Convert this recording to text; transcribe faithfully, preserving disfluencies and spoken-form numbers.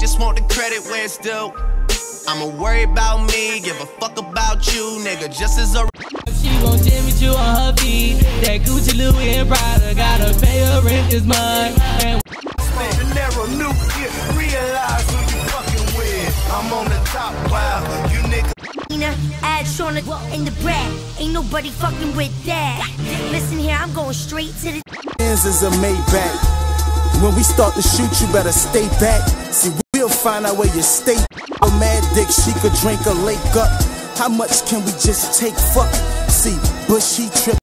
just want the credit where it's due. I'ma worry about me, give a fuck about you, nigga, just as a She gon' tell me you on her feet. That Gucci, Louis, and Prada, gotta pay her rent this month. And the narrow nuclear, realize who you fucking with. I'm on the top, wow, you niggas. Add Shauna in the brat. Ain't nobody fucking with that. Listen here, I'm going straight to the Hands is a Maybach. When we start to shoot, you better stay back. See, we'll find out where you stay. A mad dick, she could drink a lake up. How much can we just take? Fuck. See, Bushy trip.